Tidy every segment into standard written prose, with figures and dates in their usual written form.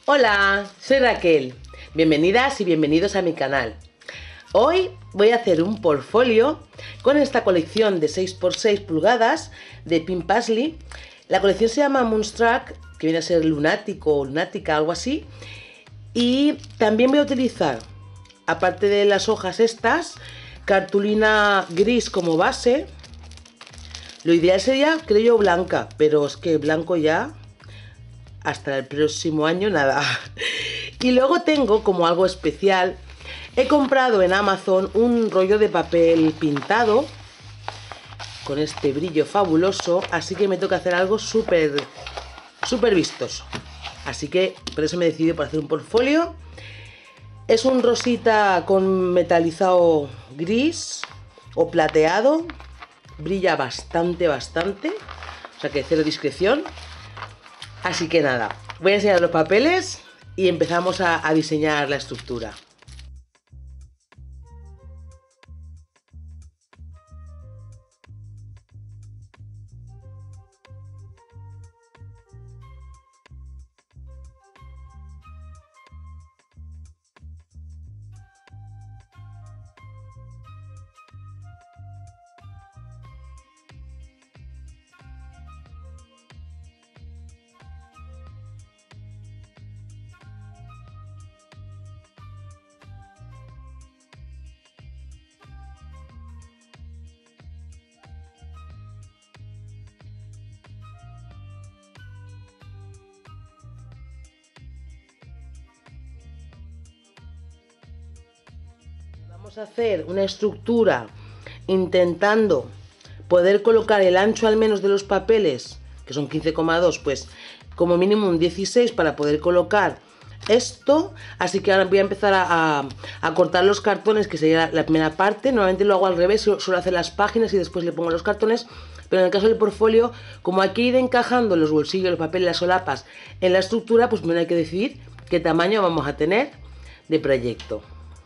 Hola, soy Raquel. Bienvenidas y bienvenidos a mi canal. Hoy voy a hacer un portfolio con esta colección de 6x6 pulgadas de Pin Pasley. La colección se llama Moonstruck, que viene a ser lunático o lunática, algo así. Y también voy a utilizar, aparte de las hojas estas, cartulina gris como base. Lo ideal sería, creo yo, blanca, pero es que blanco ya hasta el próximo año nada. Y luego tengo, como algo especial, he comprado en Amazon un rollo de papel pintado con este brillo fabuloso, así que me toca hacer algo súper vistoso. Así que por eso me he decidido por hacer un portfolio. Es un rosita con metalizado gris o plateado, brilla bastante, o sea que cero discreción. Así que nada, voy a enseñar los papeles y empezamos a diseñar la estructura. Vamos a hacer una estructura intentando poder colocar el ancho al menos de los papeles, que son 15,2, pues como mínimo un 16 para poder colocar esto. Así que ahora voy a empezar a cortar los cartones, que sería la primera parte. Normalmente lo hago al revés, suelo hacer las páginas y después le pongo los cartones, pero en el caso del portfolio, como hay que ir encajando los bolsillos, los papeles, las solapas en la estructura, pues primero hay que decidir qué tamaño vamos a tener de proyecto.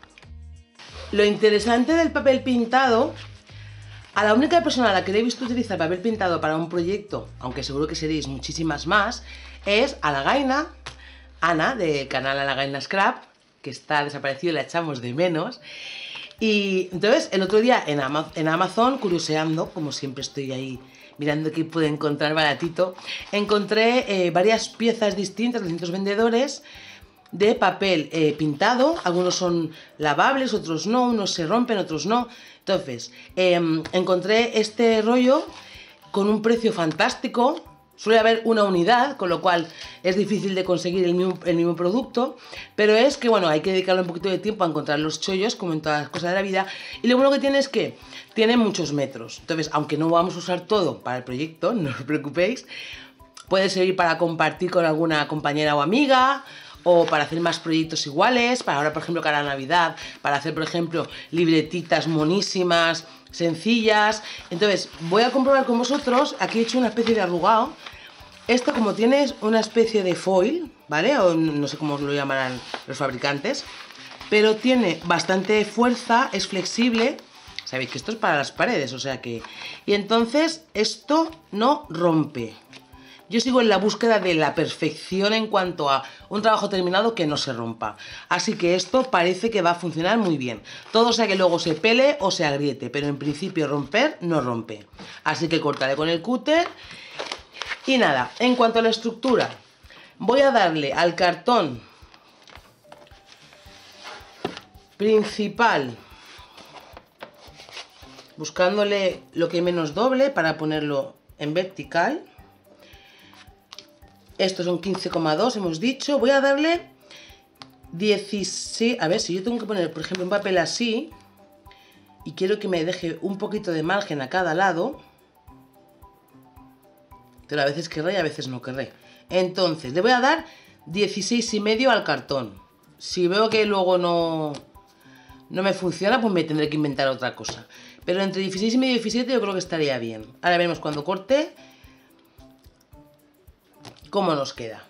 Lo interesante del papel pintado, a la única persona a la que le he visto utilizar papel pintado para un proyecto, aunque seguro que seréis muchísimas más, es a la Gaina, Ana, del canal A la Gaina Scrap, que está desaparecido y la echamos de menos. Y entonces el otro día en Amazon, curioseando, como siempre estoy ahí mirando qué puedo encontrar baratito, encontré varias piezas distintas de distintos vendedores de papel pintado. Algunos son lavables, otros no, unos se rompen, otros no. Entonces, encontré este rollo con un precio fantástico. Suele haber una unidad, con lo cual es difícil de conseguir el mismo producto, pero es que, bueno, hay que dedicarle un poquito de tiempo a encontrar los chollos, como en todas las cosas de la vida. Y lo bueno que tiene es que tiene muchos metros. Entonces, aunque no vamos a usar todo para el proyecto, no os preocupéis, puede servir para compartir con alguna compañera o amiga, o para hacer más proyectos iguales, para ahora, por ejemplo, cara a Navidad, para hacer, por ejemplo, libretitas monísimas, sencillas. Entonces, voy a comprobar con vosotros. Aquí he hecho una especie de arrugado. Esto, como tienes una especie de foil, ¿vale? O no sé cómo lo llamarán los fabricantes, pero tiene bastante fuerza, es flexible. Sabéis que esto es para las paredes, o sea que... Y entonces esto no rompe. Yo sigo en la búsqueda de la perfección en cuanto a un trabajo terminado que no se rompa. Así que esto parece que va a funcionar muy bien. Todo sea que luego se pele o se agriete, pero en principio romper no rompe. Así que cortaré con el cúter. Y nada, en cuanto a la estructura, voy a darle al cartón principal, buscándole lo que menos doble para ponerlo en vertical. Estos son 15,2, hemos dicho. Voy a darle 16. A ver, si yo tengo que poner, por ejemplo, un papel así y quiero que me deje un poquito de margen a cada lado, pero a veces querré y a veces no querré. Entonces, le voy a dar 16,5 al cartón. Si veo que luego no me funciona, pues me tendré que inventar otra cosa. Pero entre 16,5 y 17 yo creo que estaría bien. Ahora veremos cuando corte cómo nos queda.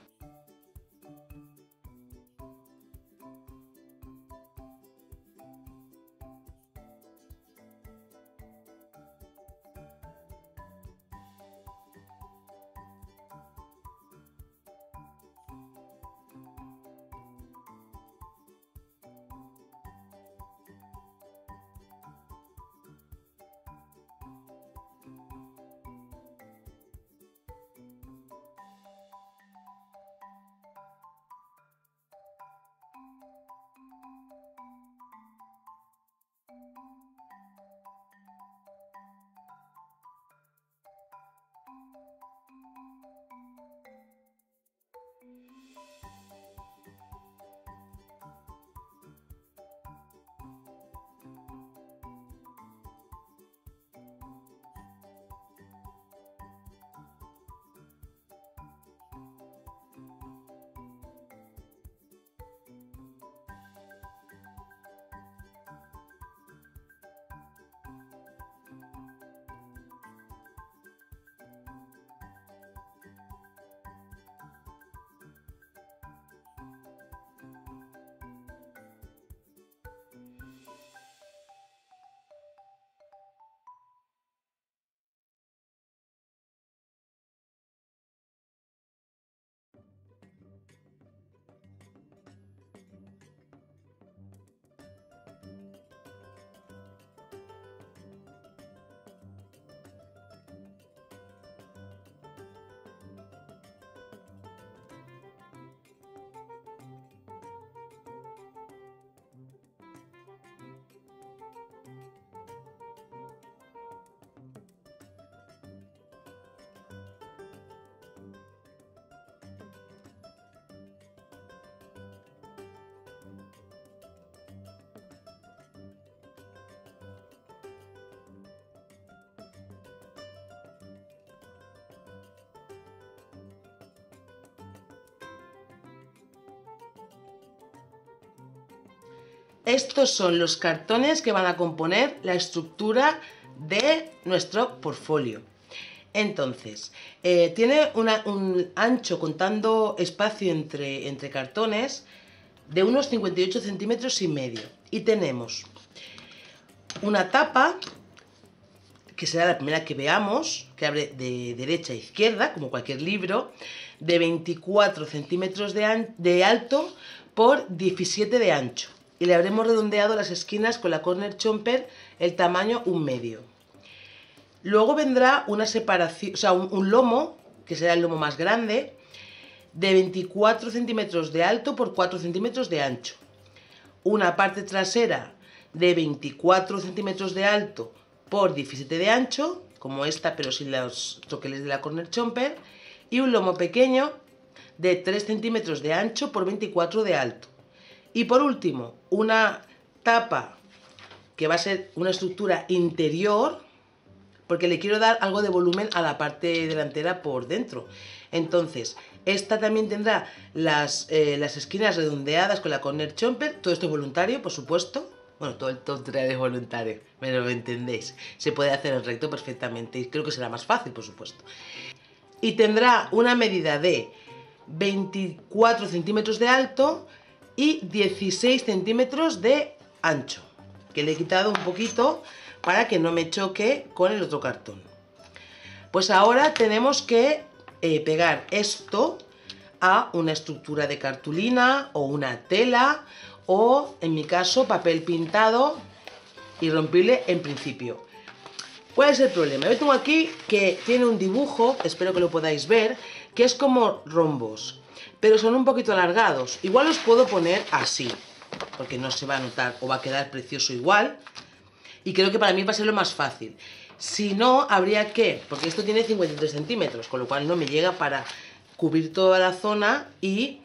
Estos son los cartones que van a componer la estructura de nuestro portfolio. Entonces, tiene un ancho, contando espacio entre cartones, de unos 58 centímetros y medio. Y tenemos una tapa, que será la primera que veamos, que abre de derecha a izquierda, como cualquier libro, de 24 centímetros de alto por 17 de ancho. Y le habremos redondeado las esquinas con la corner chomper el tamaño 1,5. Luego vendrá una separación, o sea, un lomo, que será el lomo más grande, de 24 centímetros de alto por 4 centímetros de ancho. Una parte trasera de 24 centímetros de alto por 17 de ancho, como esta pero sin los troqueles de la corner chomper, y un lomo pequeño de 3 centímetros de ancho por 24 de alto. Y por último, una tapa que va a ser una estructura interior, porque le quiero dar algo de volumen a la parte delantera por dentro. Entonces, esta también tendrá las esquinas redondeadas con la corner chomper. Todo esto es voluntario, por supuesto. Bueno, todo el tutorial es voluntario, pero me entendéis. Se puede hacer en recto perfectamente y creo que será más fácil, por supuesto. Y tendrá una medida de 24 centímetros de alto y 16 centímetros de ancho, que le he quitado un poquito para que no me choque con el otro cartón. Pues ahora tenemos que pegar esto a una estructura de cartulina o una tela o, en mi caso, papel pintado irrompible en principio. ¿Cuál es el problema? Yo tengo aquí que tiene un dibujo, espero que lo podáis ver, que es como rombos, pero son un poquito alargados. Igual los puedo poner así, porque no se va a notar o va a quedar precioso igual. Y creo que para mí va a ser lo más fácil. Si no, habría que, porque esto tiene 53 centímetros, con lo cual no me llega para cubrir toda la zona y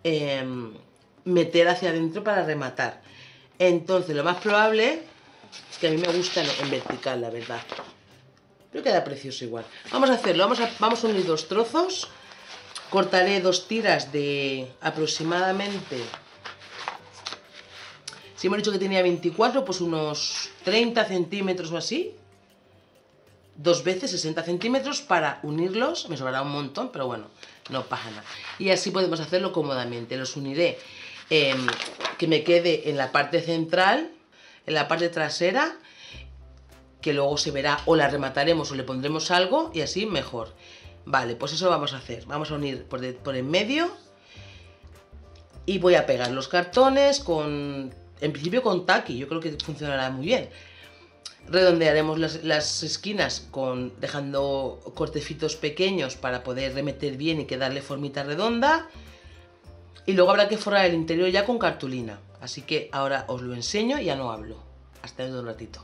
meter hacia adentro para rematar. Entonces, lo más probable es que a mí me gusta en vertical, la verdad. Pero queda precioso igual. Vamos a hacerlo, vamos a unir dos trozos. Cortaré 2 tiras de aproximadamente... Si hemos dicho que tenía 24, pues unos 30 centímetros o así. 2 veces 60 centímetros para unirlos. Me sobrará un montón, pero bueno, no pasa nada. Y así podemos hacerlo cómodamente. Los uniré que me quede en la parte central, en la parte trasera, que luego se verá o la remataremos o le pondremos algo y así mejor. Vale, pues eso vamos a hacer. Vamos a unir por en medio y voy a pegar los cartones con... En principio con taqui, yo creo que funcionará muy bien. Redondearemos las esquinas dejando cortecitos pequeños para poder remeter bien y que darle formita redonda. Y luego habrá que forrar el interior ya con cartulina. Así que ahora os lo enseño y ya no hablo. Hasta dentro de un ratito.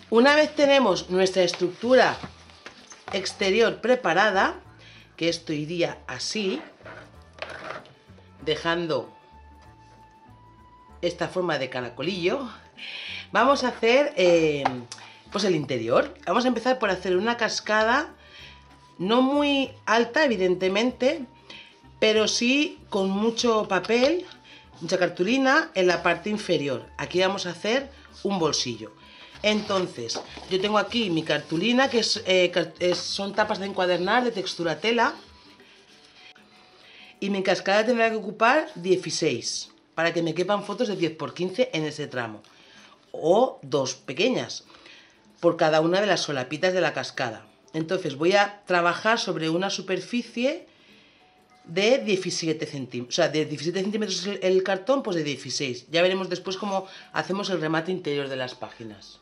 Una vez tenemos nuestra estructura exterior preparada, que esto iría así, dejando esta forma de caracolillo, vamos a hacer pues el interior. Vamos a empezar por hacer una cascada, no muy alta evidentemente, pero sí con mucho papel, mucha cartulina en la parte inferior. Aquí vamos a hacer un bolsillo. Entonces, yo tengo aquí mi cartulina, que son tapas de encuadernar de textura tela. Y mi cascada tendrá que ocupar 16, para que me quepan fotos de 10×15 en ese tramo. O dos pequeñas, por cada una de las solapitas de la cascada. Entonces voy a trabajar sobre una superficie de 17 centímetros. O sea, de 17 centímetros el cartón, pues de 16. Ya veremos después cómo hacemos el remate interior de las páginas.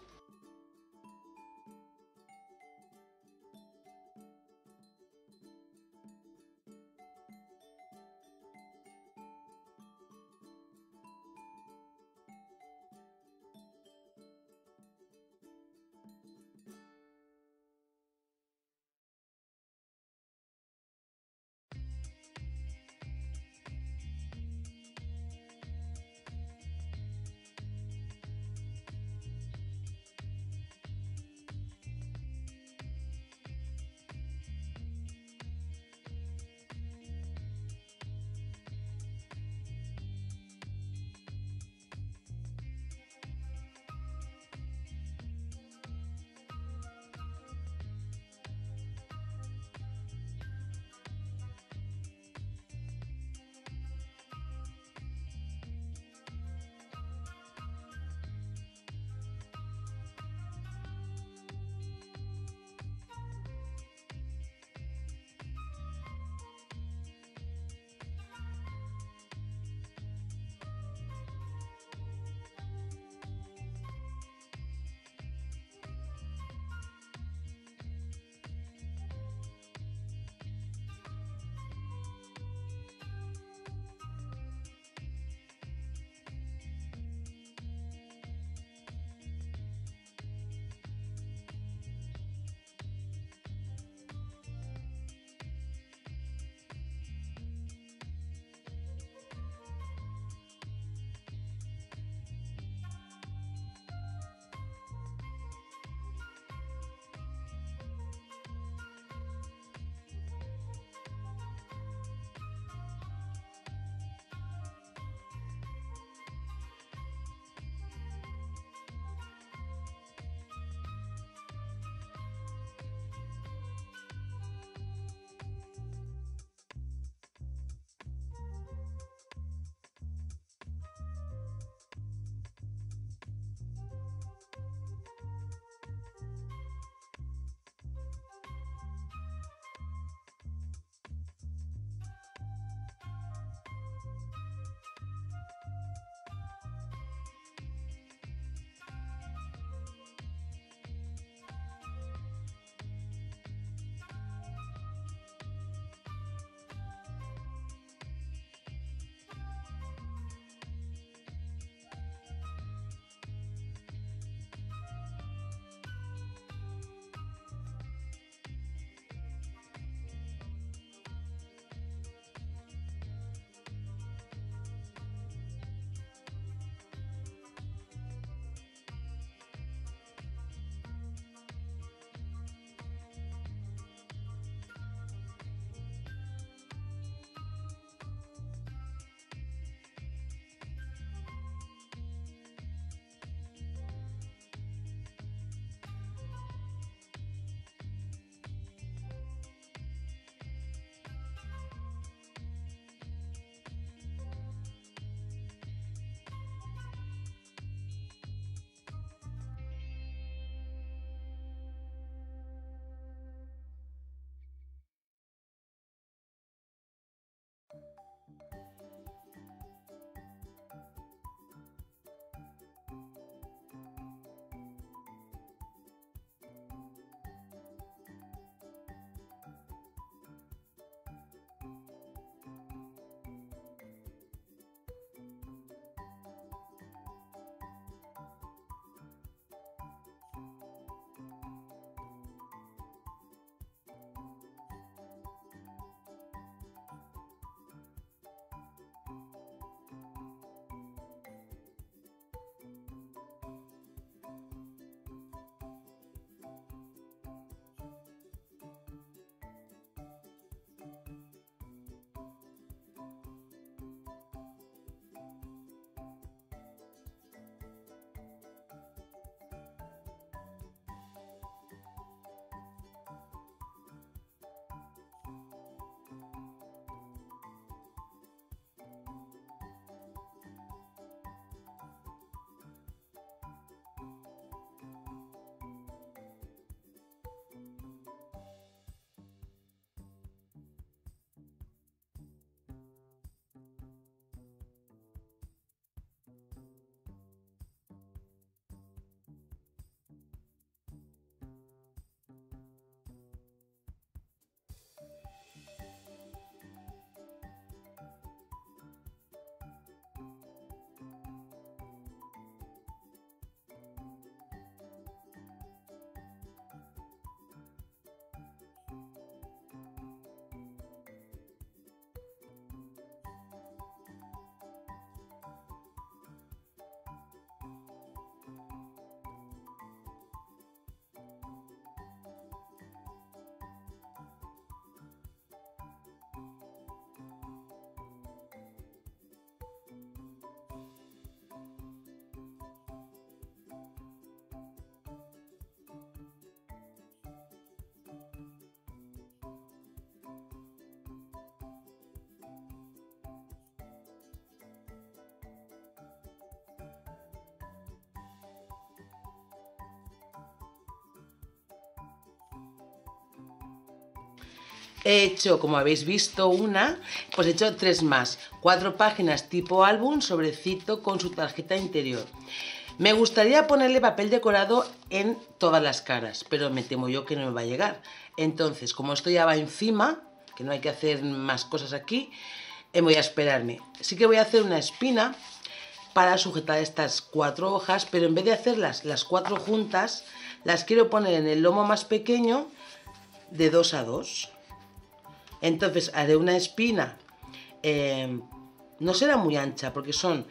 he hecho, como habéis visto, pues he hecho 3 más. 4 páginas tipo álbum, sobrecito con su tarjeta interior. Me gustaría ponerle papel decorado en todas las caras, pero me temo yo que no me va a llegar. Entonces, como esto ya va encima, que no hay que hacer más cosas aquí, voy a esperarme. Sí que voy a hacer una espina para sujetar estas 4 hojas, pero en vez de hacerlas las 4 juntas, las quiero poner en el lomo más pequeño de 2 a 2. Entonces haré una espina, no será muy ancha porque son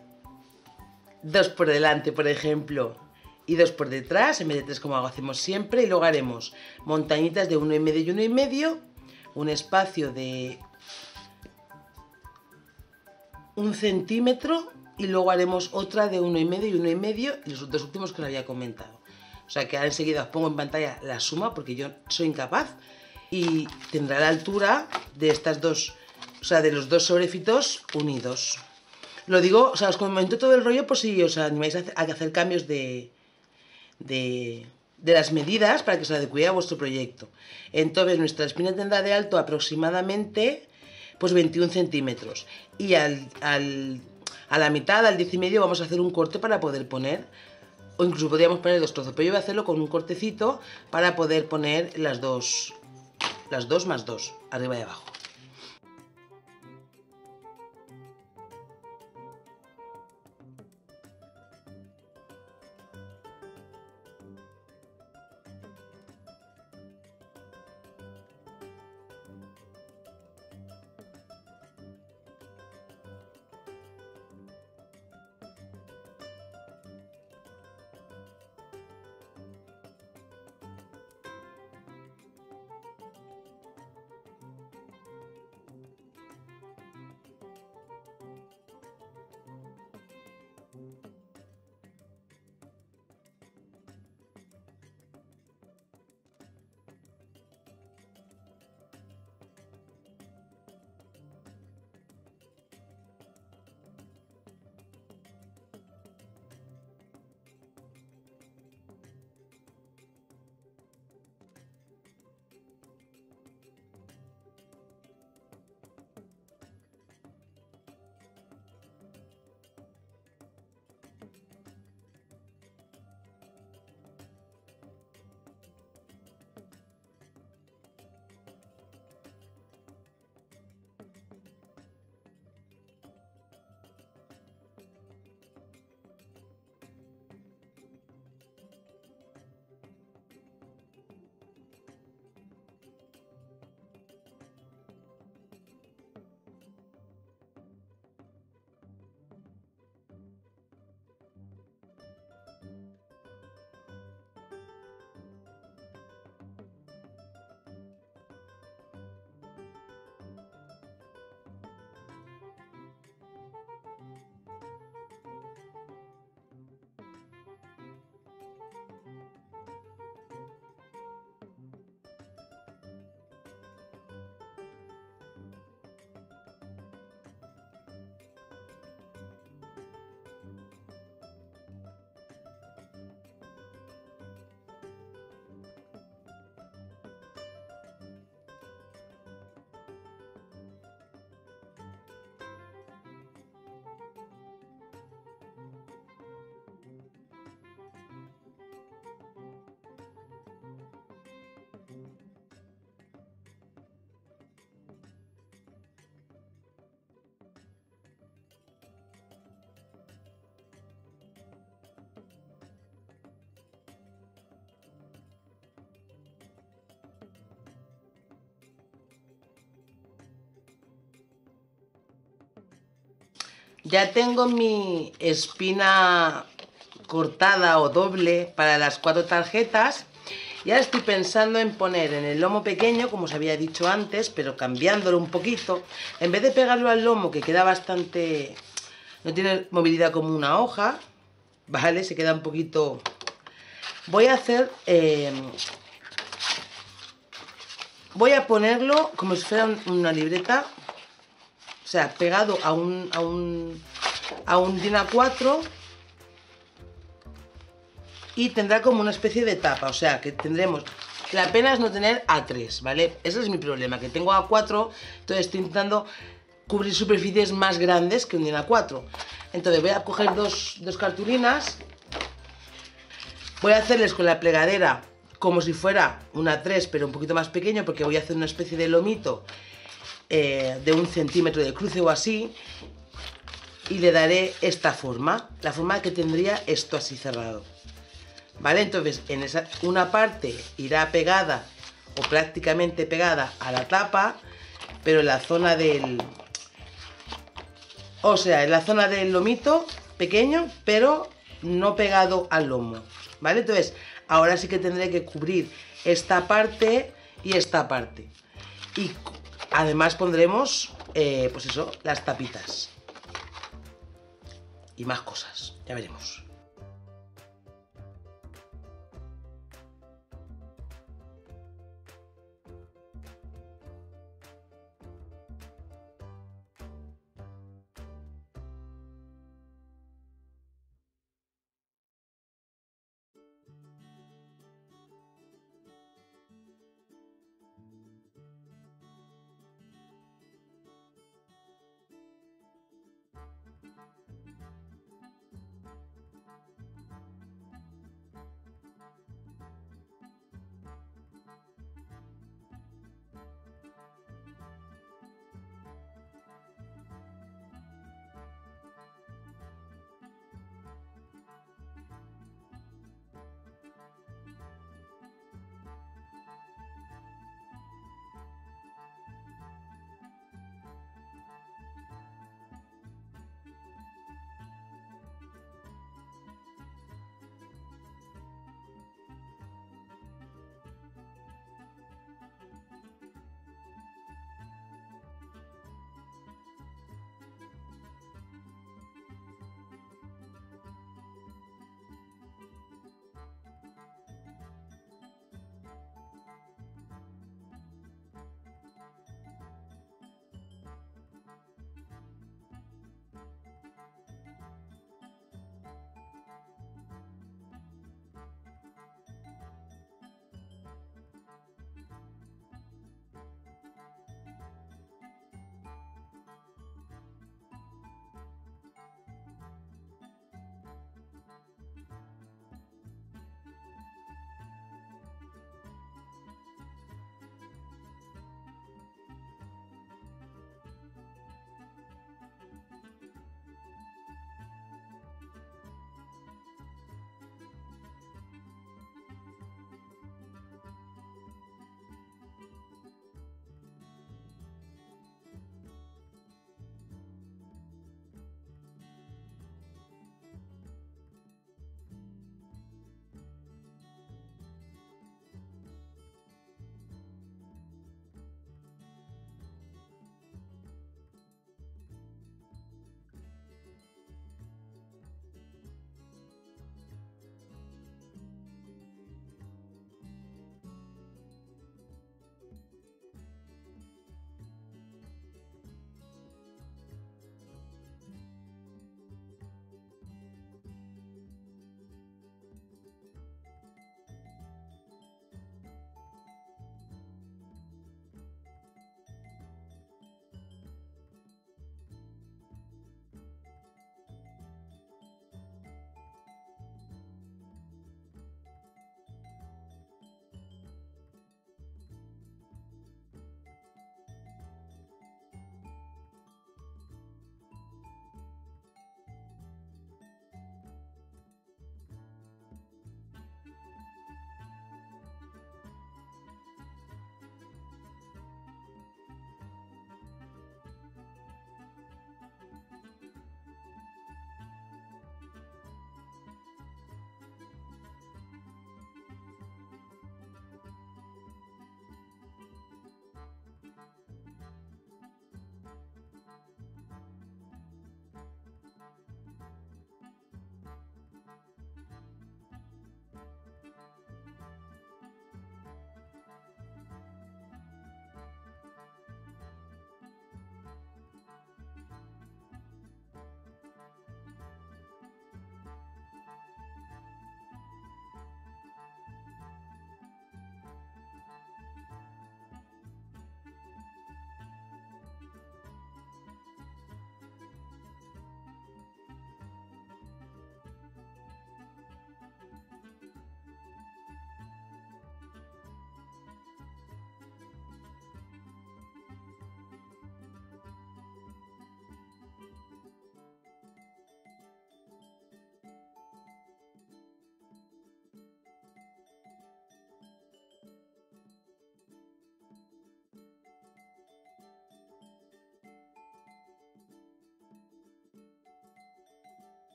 2 por delante, por ejemplo, y 2 por detrás, en vez de 3 como hacemos siempre, y luego haremos montañitas de 1,5 y 1,5, un espacio de 1 centímetro, y luego haremos otra de 1,5 y 1,5, y los 2 últimos que os había comentado. O sea que ahora enseguida os pongo en pantalla la suma porque yo soy incapaz, y tendrá la altura de estas dos, o sea, de los 2 sobrefitos unidos. Lo digo, o sea, os comento todo el rollo por si os animáis a hacer cambios de las medidas para que os adecue a vuestro proyecto. Entonces nuestra espina tendrá de alto aproximadamente pues 21 centímetros. Y a la mitad, al 10,5, vamos a hacer un corte para poder poner, o incluso podríamos poner 2 trozos, pero yo voy a hacerlo con un cortecito para poder poner las dos más 2, arriba y abajo. Ya tengo mi espina cortada o doble para las 4 tarjetas. Ya estoy pensando en poner en el lomo pequeño, como os había dicho antes, pero cambiándolo un poquito. En vez de pegarlo al lomo, que queda bastante... no tiene movilidad como una hoja, ¿vale? Se queda un poquito... Voy a hacer... voy a ponerlo como si fuera una libreta, o sea, pegado a un DIN A4, y tendrá como una especie de tapa, o sea, que tendremos La pena es no tener A3, ¿vale? Ese es mi problema, que tengo A4, entonces estoy intentando cubrir superficies más grandes que un A4. Entonces voy a coger dos cartulinas, voy a hacerles con la plegadera como si fuera un A3, pero un poquito más pequeño, porque voy a hacer una especie de lomito de 1 centímetro de cruce o así, y le daré esta forma, la forma que tendría esto así cerrado, ¿vale? Entonces una parte irá pegada o prácticamente pegada a la tapa, pero en la zona del... O sea, en la zona del lomito pequeño, pero no pegado al lomo, ¿vale? Entonces, ahora sí que tendré que cubrir esta parte y esta parte. Y además pondremos, pues eso, las tapitas. Y más cosas, ya veremos.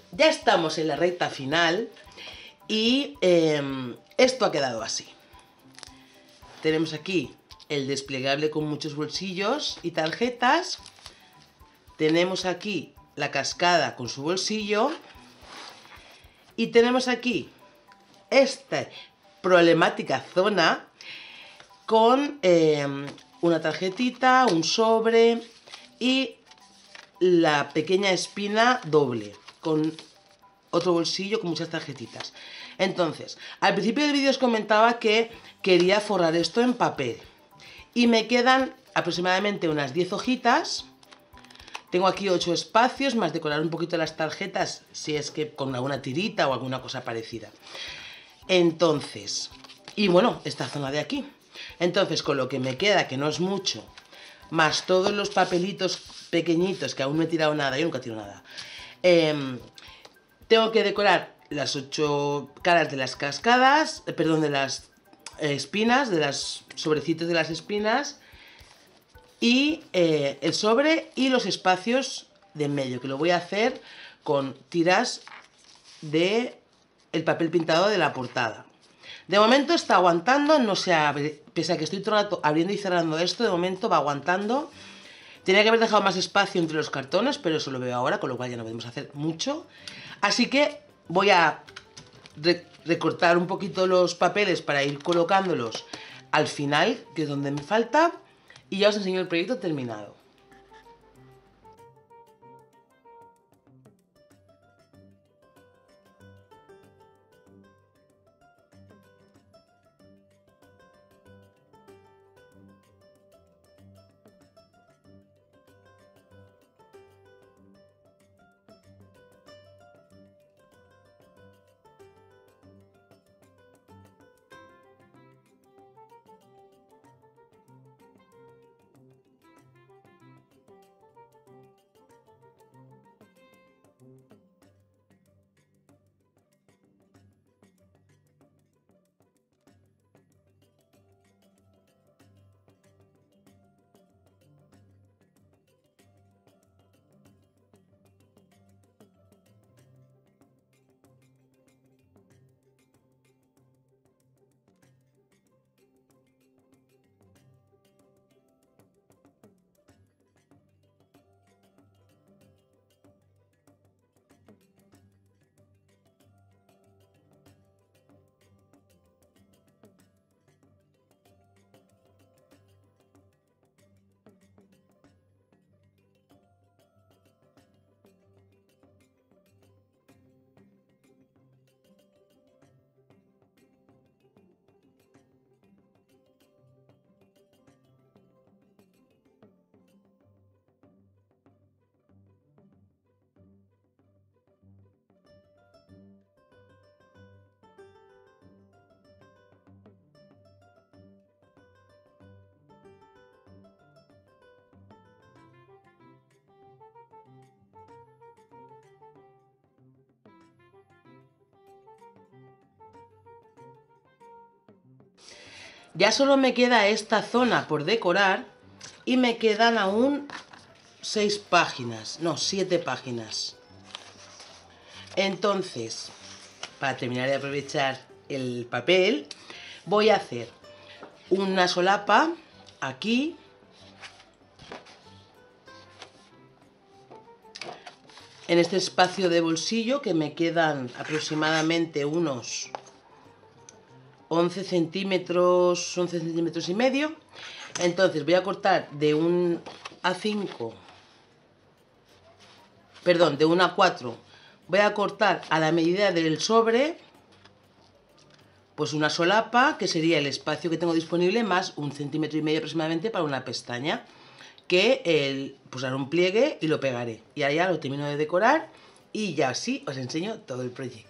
ya estamos en la recta final y esto ha quedado así. Tenemos aquí el desplegable con muchos bolsillos y tarjetas. Tenemos aquí la cascada con su bolsillo. Y tenemos aquí esta problemática zona con una tarjetita, un sobre y la pequeña espina doble con otro bolsillo con muchas tarjetitas. Entonces, al principio del vídeo os comentaba que quería forrar esto en papel y me quedan aproximadamente unas 10 hojitas. Tengo aquí 8 espacios, más decorar un poquito las tarjetas si es que con alguna tirita o alguna cosa parecida. Entonces, y bueno, esta zona de aquí. Entonces, con lo que me queda, que no es mucho, más todos los papelitos pequeñitos, que aún no he tirado nada, yo nunca tiro nada, tengo que decorar las 8 caras de las cascadas, perdón, de las espinas, de los sobrecitos de las espinas, y el sobre y los espacios de en medio, que lo voy a hacer con tiras de el papel pintado de la portada. De momento está aguantando, no se abre, pese a que estoy todo el rato abriendo y cerrando esto, de momento va aguantando. Tenía que haber dejado más espacio entre los cartones, pero eso lo veo ahora, con lo cual ya no podemos hacer mucho. Así que voy a recortar un poquito los papeles para ir colocándolos al final, que es donde me falta, y ya os enseño el proyecto terminado. Ya solo me queda esta zona por decorar y me quedan aún 6 páginas, no, 7 páginas. Entonces, para terminar de aprovechar el papel, voy a hacer una solapa aquí, en este espacio de bolsillo, que me quedan aproximadamente unos 11 centímetros, 11 centímetros y medio. Entonces voy a cortar de un A5, perdón, de un A4, voy a cortar a la medida del sobre, pues una solapa, que sería el espacio que tengo disponible, más 1,5 centímetros aproximadamente para una pestaña, que pues haré un pliegue y lo pegaré. Y allá lo termino de decorar y ya así os enseño todo el proyecto.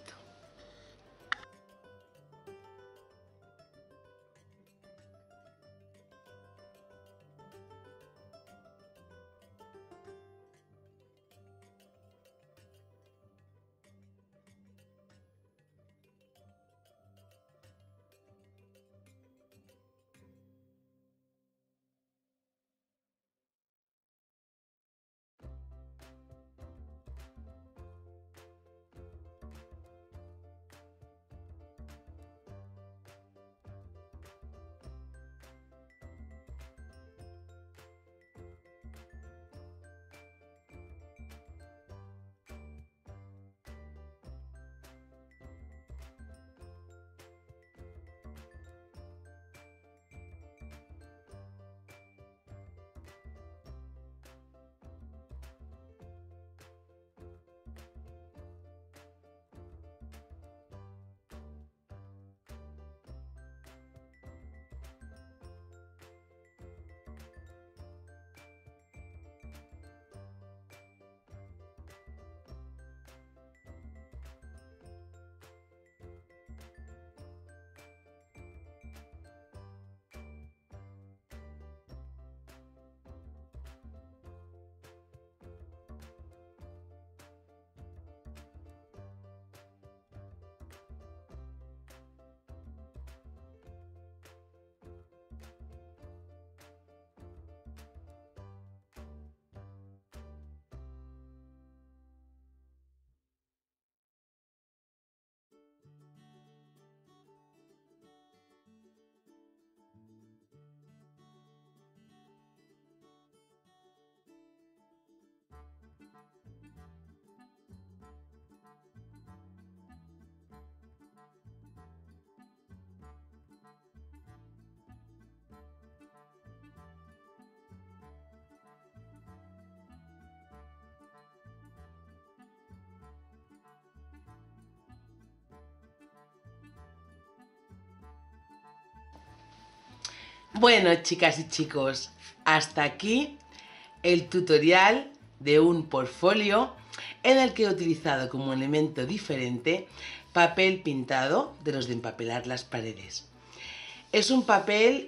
Bueno, chicas y chicos, hasta aquí el tutorial de un portfolio en el que he utilizado como elemento diferente papel pintado de los de empapelar las paredes. Es un papel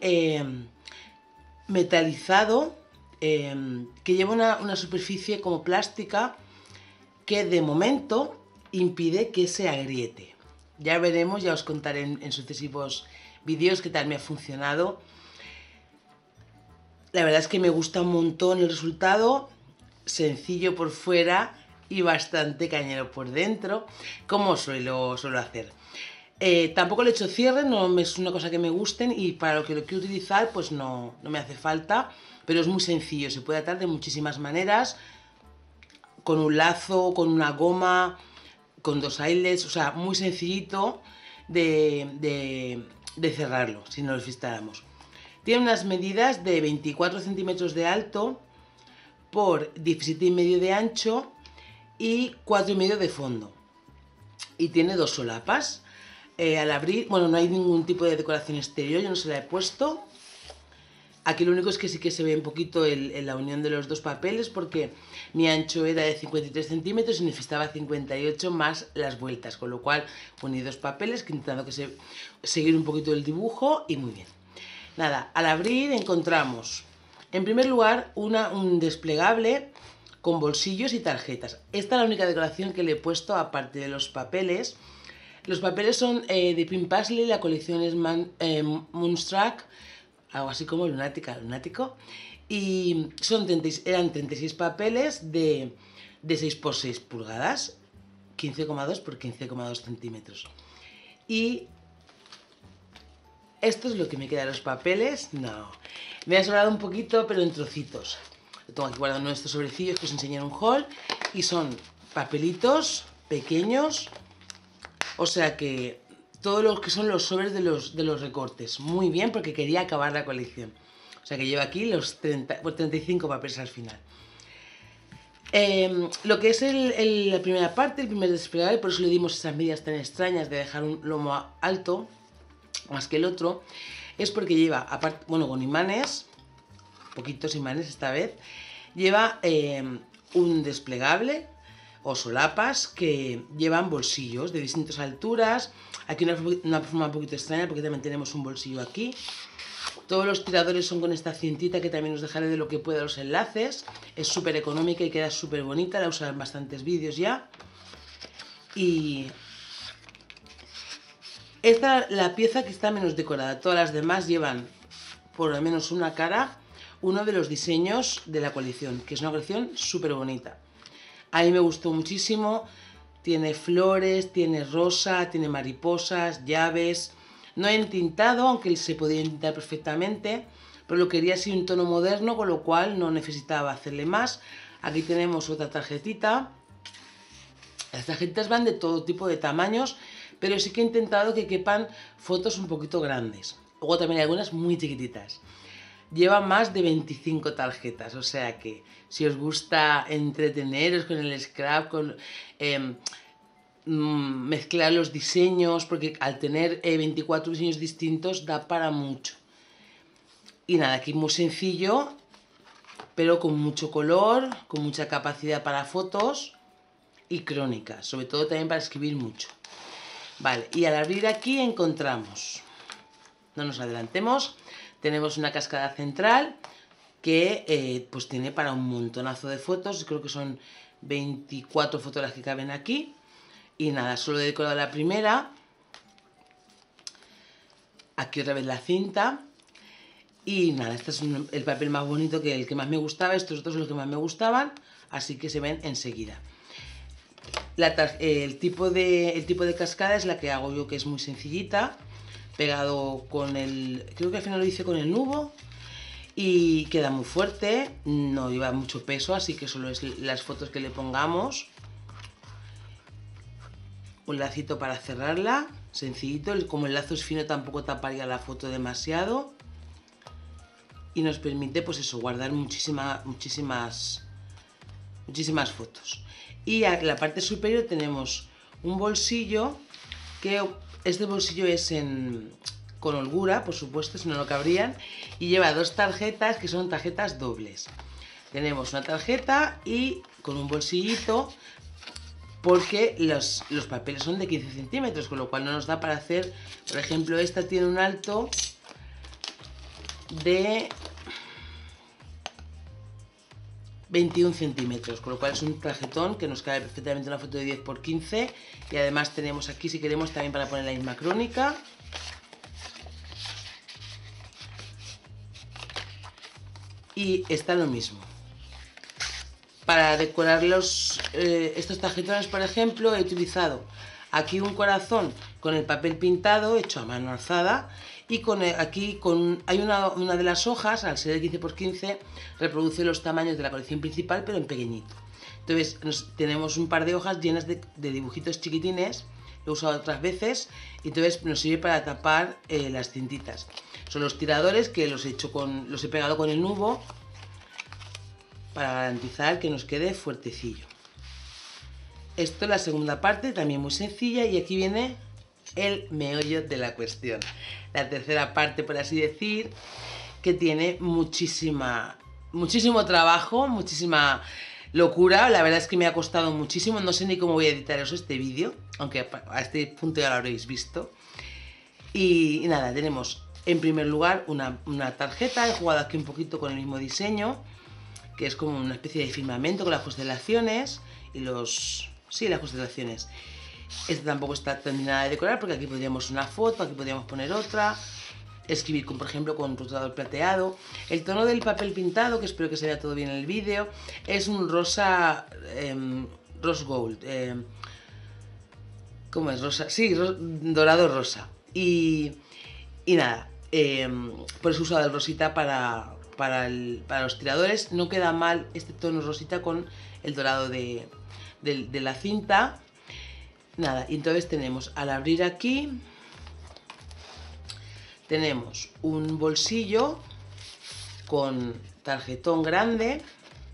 metalizado que lleva una superficie como plástica que de momento impide que se agriete. Ya veremos, ya os contaré en sucesivos vídeos qué tal me ha funcionado. La verdad es que me gusta un montón el resultado, sencillo por fuera y bastante cañero por dentro, como suelo hacer. Tampoco le he hecho cierre, no es una cosa que me gusten y para lo que lo quiero utilizar pues no me hace falta, pero es muy sencillo, se puede atar de muchísimas maneras, con un lazo, con una goma, con dos eyelets, o sea, muy sencillito de cerrarlo, si no lo fistáramos. Tiene unas medidas de 24 centímetros de alto por 17,5 de ancho y 4,5 de fondo. Y tiene dos solapas. Al abrir, bueno, no hay ningún tipo de decoración exterior, yo no se la he puesto. Aquí lo único es que sí que se ve un poquito la unión de los dos papeles porque mi ancho era de 53 centímetros y necesitaba 58 más las vueltas, con lo cual poní dos papeles intentando seguir un poquito el dibujo y muy bien. Nada, al abrir encontramos en primer lugar un desplegable con bolsillos y tarjetas. Esta es la única decoración que le he puesto aparte de los papeles. Los papeles son de Pink Paisley, la colección es Moonstruck, algo así como lunático, y eran 36 papeles de 6 por 6 pulgadas, 15,2 por 15,2 centímetros. Y esto es lo que me queda de los papeles. No, me ha sobrado un poquito, pero en trocitos. Lo tengo aquí guardado en estos sobrecillos que os enseñé en un haul y son papelitos pequeños, o sea que todo lo que son los sobres de los recortes. Muy bien, porque quería acabar la colección. O sea que llevo aquí los 35 papeles al final. Lo que es la primera parte, el primer desplegable, por eso le dimos esas medidas tan extrañas de dejar un lomo alto más que el otro, es porque lleva, aparte, bueno, con imanes, poquitos imanes esta vez, lleva un desplegable o solapas que llevan bolsillos de distintas alturas. Aquí una forma un poquito extraña porque también tenemos un bolsillo aquí. Todos los tiradores son con esta cintita que también os dejaré de lo que pueda los enlaces. Es súper económica y queda súper bonita, la he usado en bastantes vídeos ya. Y esta la pieza que está menos decorada, todas las demás llevan por lo menos una cara, uno de los diseños de la colección, que es una colección súper bonita. A mí me gustó muchísimo, tiene flores, tiene rosa, tiene mariposas, llaves. No he entintado, aunque se podía entintar perfectamente, pero lo quería así un tono moderno, con lo cual no necesitaba hacerle más. Aquí tenemos otra tarjetita. Las tarjetas van de todo tipo de tamaños, pero sí que he intentado que quepan fotos un poquito grandes. Luego también hay algunas muy chiquititas. Lleva más de 25 tarjetas, o sea que si os gusta entreteneros con el scrap, con mezclar los diseños, porque al tener 24 diseños distintos da para mucho. Y nada, aquí muy sencillo, pero con mucho color, con mucha capacidad para fotos y crónicas, sobre todo también para escribir mucho. Vale, y al abrir aquí encontramos, no nos adelantemos, tenemos una cascada central que pues tiene para un montonazo de fotos, creo que son 24 fotos las que caben aquí. Y nada, solo he decorado la primera. Aquí otra vez la cinta. Y nada, este es el papel más bonito, el que más me gustaba. Estos otros son los que más me gustaban, así que se ven enseguida. El tipo de cascada es la que hago yo, que es muy sencillita, pegado con creo que al final lo hice con el nubo y queda muy fuerte, no lleva mucho peso, así que solo es las fotos que le pongamos. Un lacito para cerrarla, sencillito, como el lazo es fino tampoco taparía la foto demasiado y nos permite pues eso, guardar muchísimas fotos. Y en la parte superior tenemos un bolsillo, que este bolsillo es con holgura, por supuesto, si no, no cabrían. Y lleva dos tarjetas que son tarjetas dobles. Tenemos una tarjeta y con un bolsillito, porque los papeles son de 15 centímetros, con lo cual no nos da para hacer, por ejemplo, esta tiene un alto de 21 centímetros, con lo cual es un tarjetón que nos cabe perfectamente una foto de 10 por 15. Y además tenemos aquí, si queremos, también para poner la misma crónica. Y está lo mismo. Para decorar estos tarjetones, por ejemplo, he utilizado aquí un corazón con el papel pintado hecho a mano alzada, y hay una de las hojas, al ser de 15 por 15, reproduce los tamaños de la colección principal, pero en pequeñito. Entonces tenemos un par de hojas llenas de dibujitos chiquitines, lo he usado otras veces, y entonces nos sirve para tapar las cintitas. Son los tiradores que los he pegado con el nubo, para garantizar que nos quede fuertecillo. Esto es la segunda parte, también muy sencilla, y aquí viene el meollo de la cuestión. La tercera parte, por así decir, que tiene muchísimo trabajo, muchísima locura. La verdad es que me ha costado muchísimo, no sé ni cómo voy a editaros este vídeo, aunque a este punto ya lo habréis visto. Y nada, tenemos en primer lugar una tarjeta. He jugado aquí un poquito con el mismo diseño, que es como una especie de firmamento con las constelaciones y las constelaciones. Esta tampoco está terminada de decorar, porque aquí podríamos una foto, aquí podríamos poner otra, escribir por ejemplo con rotulador plateado. El tono del papel pintado, que espero que se vea todo bien en el vídeo, es un rosa, rose gold, ¿cómo es? Rosa, sí, dorado rosa. Y nada, por eso he usado el rosita para los tiradores. No queda mal este tono rosita con el dorado de la cinta. Nada, y entonces tenemos, al abrir aquí, tenemos un bolsillo con tarjetón grande.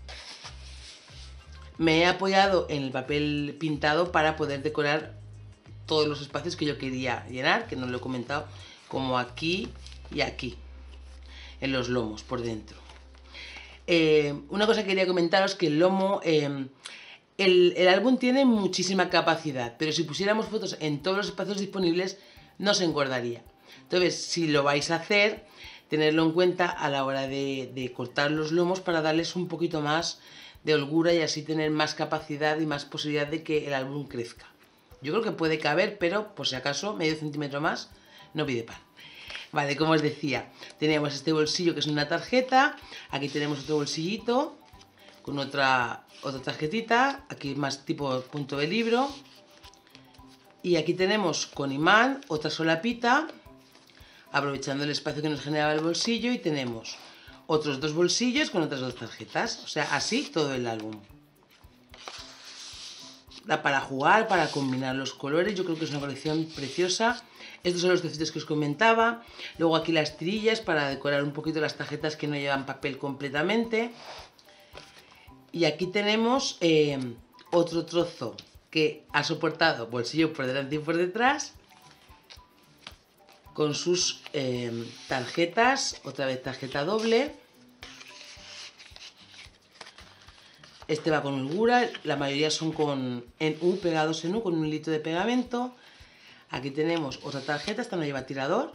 Me he apoyado en el papel pintado para poder decorar todos los espacios que yo quería llenar, que no lo he comentado, como aquí y aquí, en los lomos por dentro. Una cosa que quería comentaros, que el lomo, el álbum tiene muchísima capacidad, pero si pusiéramos fotos en todos los espacios disponibles no se engordaría. Entonces, si lo vais a hacer, tenerlo en cuenta a la hora de cortar los lomos, para darles un poquito más de holgura y así tener más capacidad y más posibilidad de que el álbum crezca. Yo creo que puede caber, pero por si acaso medio centímetro más no pide pan. Vale, como os decía, tenemos este bolsillo que es una tarjeta. Aquí tenemos otro bolsillito con otra tarjetita, aquí más tipo punto de libro. Y aquí tenemos con imán otra solapita, aprovechando el espacio que nos generaba el bolsillo, y tenemos otros dos bolsillos con otras dos tarjetas. O sea, así todo el álbum. Da para jugar, para combinar los colores. Yo creo que es una colección preciosa. Estos son los trocitos que os comentaba. Luego aquí las tirillas para decorar un poquito las tarjetas que no llevan papel completamente. Y aquí tenemos otro trozo que ha soportado bolsillo por delante y por detrás, con sus tarjetas, otra vez tarjeta doble. Este va con holgura, la mayoría son pegados en U, con un hilito de pegamento. Aquí tenemos otra tarjeta, esta no lleva tirador.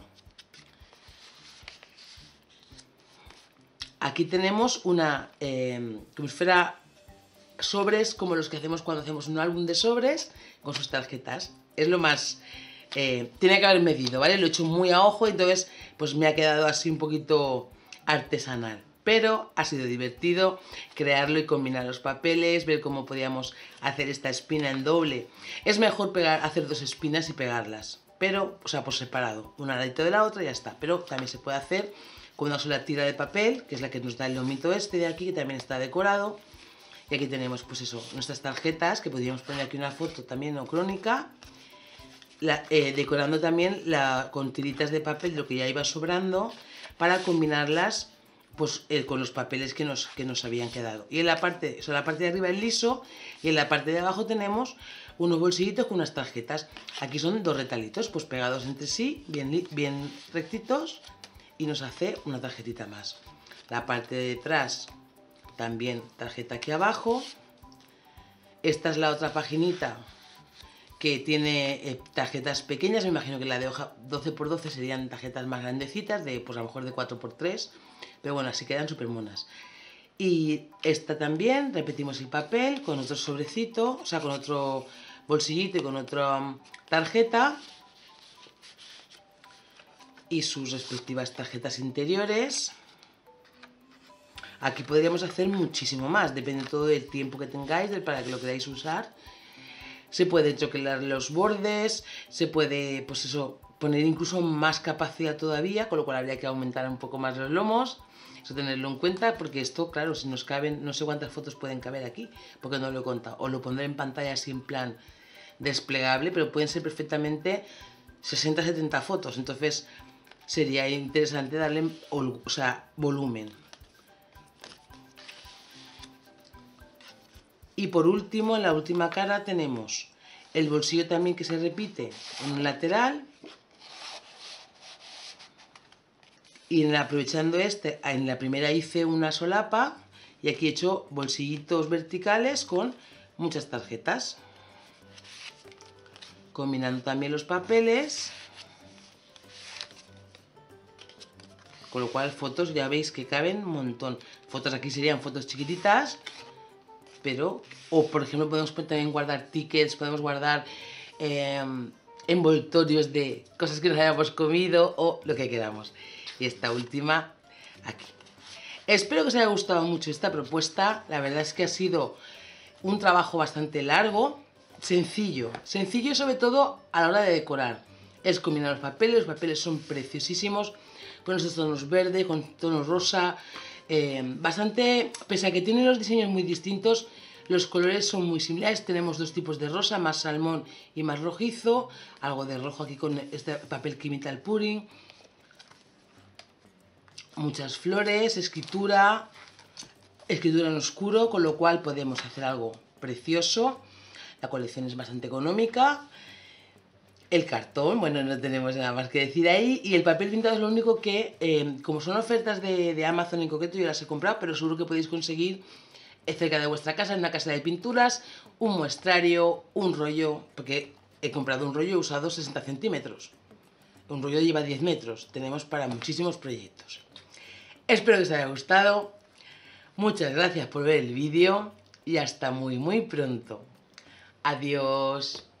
Aquí tenemos como si fuera sobres, como los que hacemos cuando hacemos un álbum de sobres, con sus tarjetas. Es lo más... tiene que haber medido, ¿vale? Lo he hecho muy a ojo, entonces pues me ha quedado así un poquito artesanal. Pero ha sido divertido crearlo y combinar los papeles, ver cómo podíamos hacer esta espina en doble. Es mejor hacer dos espinas y pegarlas, pero, o sea, por separado, una al ladito de la otra y ya está. Pero también se puede hacer con una sola tira de papel, que es la que nos da el lomito este de aquí, que también está decorado. Y aquí tenemos, pues eso, nuestras tarjetas, que podríamos poner aquí una foto también o crónica. Decorando también con tiritas de papel, lo que ya iba sobrando, para combinarlas pues con los papeles que nos habían quedado. Y en la parte de arriba es liso, y en la parte de abajo tenemos unos bolsillitos con unas tarjetas. Aquí son dos retalitos pues pegados entre sí, bien rectitos, y nos hace una tarjetita más. La parte de detrás también tarjeta aquí abajo. Esta es la otra paginita que tiene tarjetas pequeñas. Me imagino que la de hoja 12×12 serían tarjetas más grandecitas, de pues a lo mejor de 4×3, pero bueno, así quedan súper monas. Y esta también, repetimos el papel con otro sobrecito, o sea, con otro bolsillito y con otra tarjeta, y sus respectivas tarjetas interiores. Aquí podríamos hacer muchísimo más, depende todo del tiempo que tengáis, para que lo queráis usar. Se puede choquelar los bordes, se puede, pues eso, poner incluso más capacidad todavía, con lo cual habría que aumentar un poco más los lomos. Eso tenerlo en cuenta, porque esto, claro, si nos caben, no sé cuántas fotos pueden caber aquí, porque no lo he contado. Os lo pondré en pantalla así en plan desplegable, pero pueden ser perfectamente 60-70 fotos. Entonces sería interesante darle, o sea, volumen. Y por último, en la última cara tenemos el bolsillo también que se repite en un lateral. Y aprovechando en la primera hice una solapa y aquí he hecho bolsillitos verticales con muchas tarjetas. Combinando también los papeles. Con lo cual fotos ya veis que caben un montón. Fotos aquí serían fotos chiquititas. Pero, o por ejemplo podemos también guardar tickets, podemos guardar envoltorios de cosas que nos hayamos comido o lo que queramos. Y esta última aquí. Espero que os haya gustado mucho esta propuesta. La verdad es que ha sido un trabajo bastante largo, sencillo y sobre todo a la hora de decorar. Es combinar los papeles son preciosísimos, con esos tonos verde, con tonos rosa. Bastante, pese a que tienen los diseños muy distintos, los colores son muy similares. Tenemos dos tipos de rosa, más salmón y más rojizo, algo de rojo aquí con este papel que imita el pudding, muchas flores, escritura en oscuro, con lo cual podemos hacer algo precioso. La colección es bastante económica. El cartón, bueno, no tenemos nada más que decir ahí. Y el papel pintado es lo único que, como son ofertas de Amazon en concreto, yo las he comprado, pero seguro que podéis conseguir cerca de vuestra casa, en una casa de pinturas, un muestrario, un rollo, porque he comprado un rollo y he usado 60 centímetros. Un rollo lleva 10 metros. Tenemos para muchísimos proyectos. Espero que os haya gustado. Muchas gracias por ver el vídeo y hasta muy pronto. Adiós.